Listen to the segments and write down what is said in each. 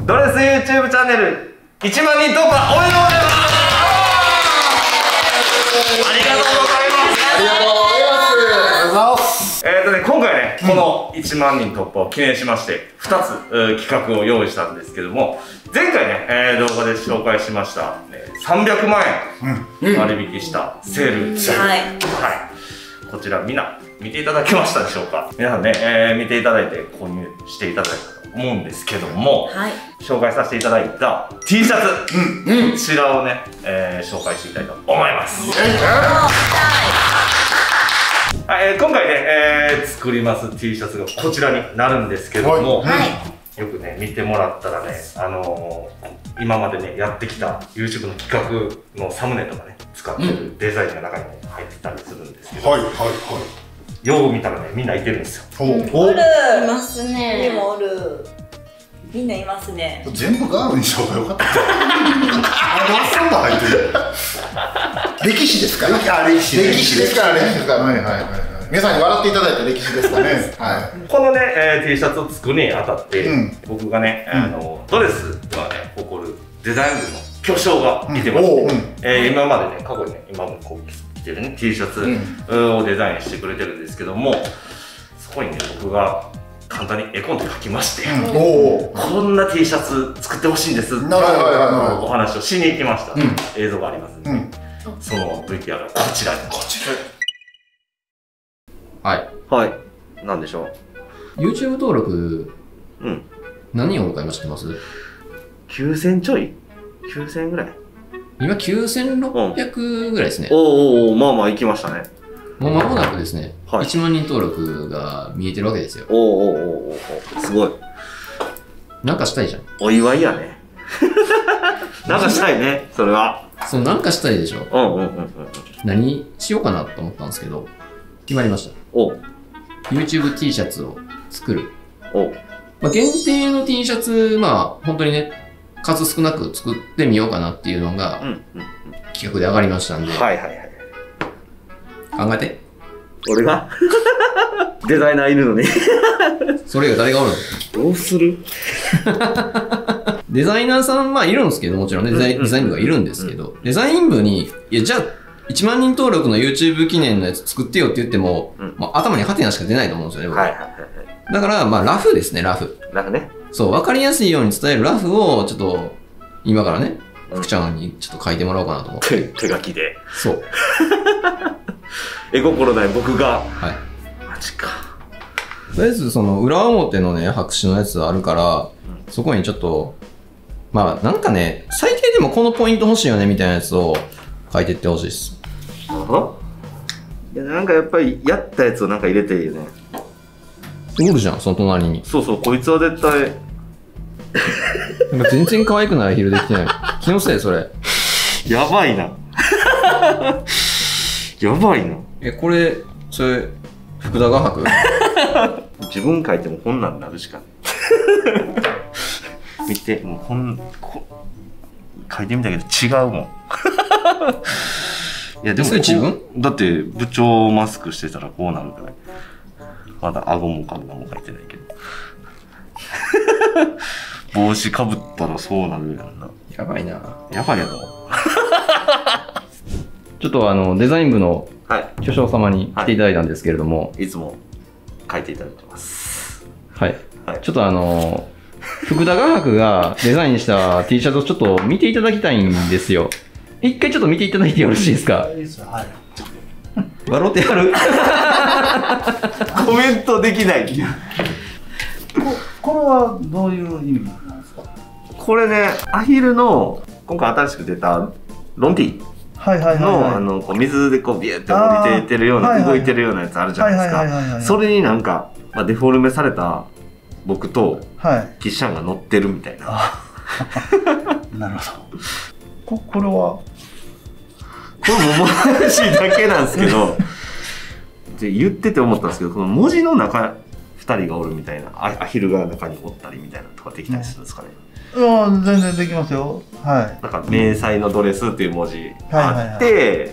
ドレス YouTube チャンネル1万人突破おめでとうございます。ありがとうございます。ありがとうございます。今回ね、この1万人突破を記念しまして2つ企画を用意したんですけども、前回ね、動画で紹介しました300万円割引したセール、はい、こちらみんな見ていただけましたでしょうか。皆さんね、見ていただいて購入していただいたと思うんですけども、はい、紹介させていただいた T シャツ、こちらをね、紹介していきたいと思います。今回ね、作ります T シャツがこちらになるんですけども、よくね見てもらったらね、今までねやってきた YouTube の企画のサムネとかね使ってるデザインが中に、ね、入ってたりするんですけど、よう見たらねみんないてるんですよ。 いますね。 でもおる。みんないますね。 全部ガールにした方がよかった。マッサンが入ってる。歴史ですから。歴史ですから。はいはいはい。皆さんに笑っていただいた歴史ですかね。はい。このね T シャツを作るにあたって、僕がねドレスがね誇るデザイン部の巨匠がいてまして、今までね過去にね今もこう着てるね T シャツをデザインしてくれてるんですけども、そこにね僕が簡単に絵コンテ描きまして、こんな T シャツ作ってほしいんですってお話をしに行きました。映像がありますので、その VTR がこちらに。はい、なんでしょう。YouTube 登録、何人おるか今知ってます？ 9000ちょい ?9000 ぐらい。 今9600ぐらいですね。 まあまあ行きましたね。 もう間もなくですね、1万人登録が見えてるわけですよ。 すごい。 なんかしたいじゃん。 お祝いやね。なんかしたいね、それは。 そう、なんかしたいでしょ。何しようかなと思ったんですけど、決まりました。YouTube T シャツを作る。限定の T シャツ、本当にね、数少なく作ってみようかなっていうのが、企画で上がりましたんで。考えて。 俺がデザイナーいるのに。 それが誰がおるの？ どうする？ デザイナーさん、いるんですけど、もちろんね、デザイン部がいるんですけど、デザイン部に、いや、じゃあ、1万人登録の YouTube 記念のやつ作ってよって言っても、頭にハテナしか出ないと思うんですよね、だから、ラフですね、ラフ。 ラフね。 そう、わかりやすいように伝えるラフを、ちょっと、今からね、福ちゃんにちょっと書いてもらおうかなと思って。 手書きで。 そう。 絵心ない僕が。 マジか。とりあえず、その、裏表のね、白紙のやつあるから、そこにちょっと、なんかね、最低でもこのポイント欲しいよね、みたいなやつを書いてってほしいです。 いや、なんかやっぱり、やったやつをなんか入れていいよね。 おるじゃん、その隣に。 そう、こいつは絶対。 全然可愛くないアヒルできてない。気のせい、それ。 やばいな。やばいな。 これ、それ、福田画伯自分書いてもこんなんなるしか。見て、もう書いてみたけど違うもん。いやでも自分だって部長マスクしてたらこうなるから。まだ顎も体も書いてないけど。帽子かぶったらそうなるやんな。 やばいな。 やばいやろ。 ちょっとデザイン部の巨匠様に来ていただいたんですけれども、 いつも書いていただいてます。 ちょっと福田画伯がデザインした T シャツをちょっと見ていただきたいんですよ。一回ちょっと見ていただいてよろしいですか？バロテやるコメントできない。 これはどういう意味なんですか？ これね、アヒルの今回新しく出たロンティの水でこうビューって降りててるような動いてるようなやつあるじゃないですか。それになんかデフォルメされた僕とキッシャンが乗ってるみたいな。 なるほど。これはこれも話だけなんですけど、言ってて思ったんですけど、この文字の中2人がおるみたいな、アヒルが中におったりみたいなとかできたりするんですかね。 全然できますよ。なんか迷彩のドレスっていう文字あって、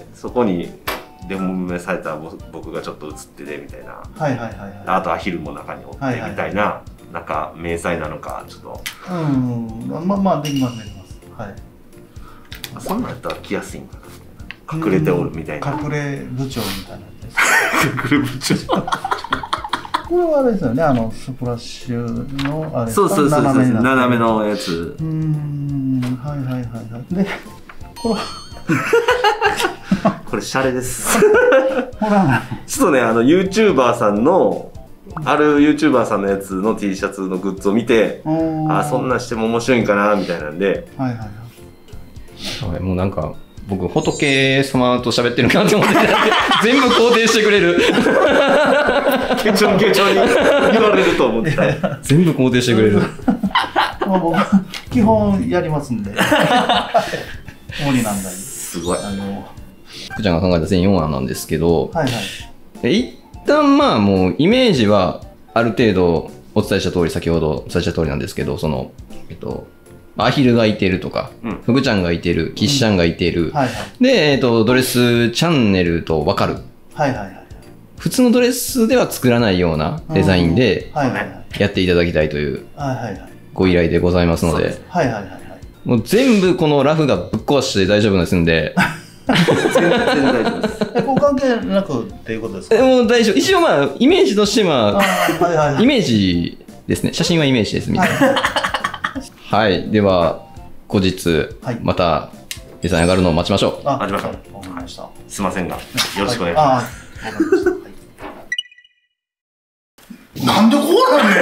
そこにデモめされた僕がちょっと写っててみたいな、あとアヒルも中におってみたいななんか明細なのかちょっと。 まあできますできます。はい。 そんなんやったら来やすいんかな。隠れておるみたいな。 隠れ部長みたいなやつです。 隠れ部長。 これはあれですよね、スプラッシュのあれ。 そう斜めのやつ。 はいはいはいはい。で、これシャレです。ちょっとね、YouTuber さんのある YouTuber さんのやつの T シャツのグッズを見て、あ、そんなんしても面白いんかなみたいなんで。 はいはいはい。 もうなんか僕仏様と喋ってるなって思って全部肯定してくれる。 ケチョンケチョンに言われると思ってた。 全部肯定してくれる。 まあ僕基本やりますんで。無理なんだり。 すごい。 福ちゃんが考えた全4案なんですけど、 はいはい。 一旦まあもうイメージはある程度お伝えした通り、先ほどお伝えした通りなんですけど、アヒルがいてるとか、福ちゃんがいてる、キッシャンがいてる、で、ドレスチャンネルと分かる。 はいはいはい。 普通のドレスでは作らないようなデザインでやっていただきたいというご依頼でございますので、もう全部このラフがぶっ壊して大丈夫ですんで、 全然大丈夫です。 こう関係なくっていうことですか？ もう大丈夫。一応まあ、イメージとしては、イメージですね。写真はイメージですみたいな。はい。では、後日、またデザイン上がるのを待ちましょう。 待ちましょう。 わかりました。 すいませんが、よろしくお願いします。 なんでこうなんね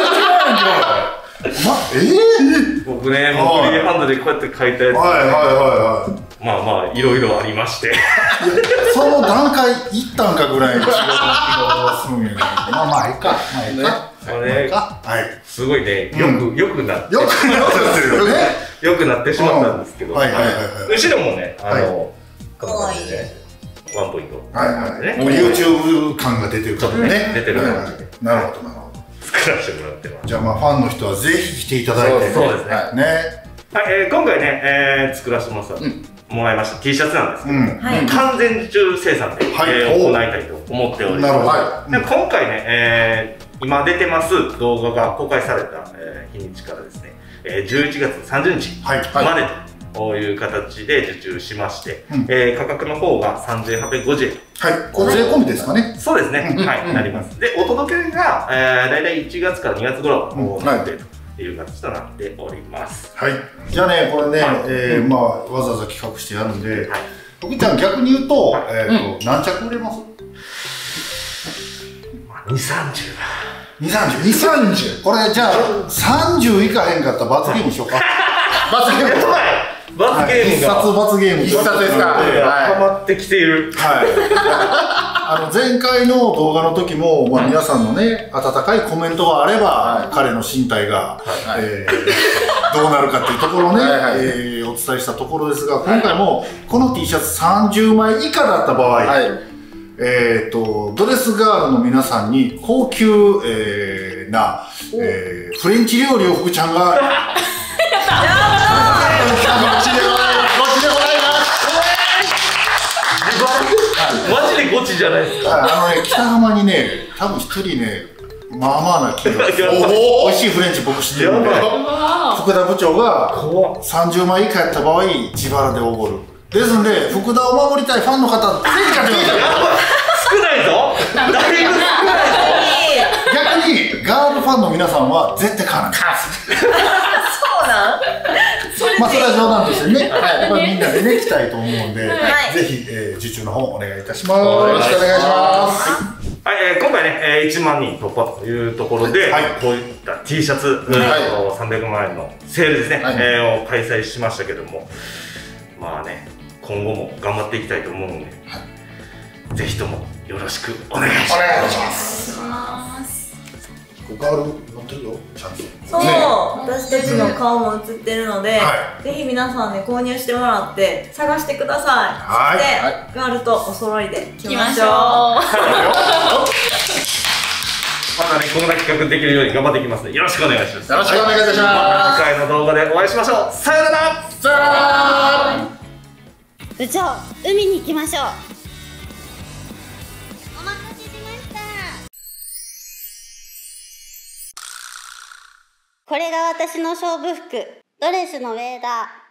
ん。 僕ね、もうフリーハンドでこうやって書いたやつ。まあまあ、いろいろありまして。 その段階いったんかぐらいの気がするんやけど。まあまあ、いいか。 すごいね、よくなってしまったんですけど、後ろもね、こんな感じで、ワンポイント。 YouTube 感が出てるからね。 出てる感じで。 なるほど、なるほど。 作らせてもらってます。 じゃあまあ、ファンの人はぜひ来ていただいて。 そうですね。はい、今回ね、作らせてもらいました T シャツなんですけど、完全受注生産で行いたいと思っております。今回ね、今出てます動画が公開された日にちからですね、11月30日までという形で受注しまして、価格の方が3850円。 はい、これ税込みですかね。 そうですね、はい、なります。で、お届けがだいたい1月から2月頃なってという形となっております。 はい。じゃあね、これね、まあわざわざ企画してやるんで、福ちゃん逆に言うと何着売れます ？2、30。 2、30。これじゃあ30いかへんかったら罰ゲームしようか。罰ゲーム。 罰ゲーム。 必殺罰ゲーム。必殺ですか。 ハマってきている。 はい。前回の動画の時も、まあ皆さんのね、温かいコメントがあれば、彼の身体がどうなるかっていうところをね、お伝えしたところですが、今回もこの T シャツ30枚以下だった場合、ドレスガールの皆さんに高級なフレンチ料理を福ちゃんがマジでゴチじゃないですか。 北浜にね、多分一人ね、まあまあな金額、美味しいフレンチ僕知ってるんで、福田部長が30枚以下やった場合、自腹でおごる。ですんで、福田を守りたいファンの方、ぜひ買ってください。 少ないぞ。だいぶ少ないぞ。 逆にガールファンの皆さんは絶対買わない。 そうなん？ まあそれは冗談としてね、みんなでね来たいと思うんで、ぜひ受注の方お願いいたします。よろしくお願いします。 はい、今回ね、1万人突破というところで、こういった T シャツ300万円のセールですね、を開催しましたけども、まあね、今後も頑張っていきたいと思うので、ぜひともよろしくお願いします。 お願いします。ガール乗ってるよ、ちゃんと。 そう、私たちの顔も映ってるので、ぜひ皆さんね購入してもらって探してください。そしてガールとお揃いで来ましょう。 またね、こんな企画できるように頑張っていきますので、よろしくお願いします。 よろしくお願いいたします。 次回の動画でお会いしましょう。さよなら。 さよなら。 部長、海に行きましょう。 これが私の勝負服、ドレスのウェーダー。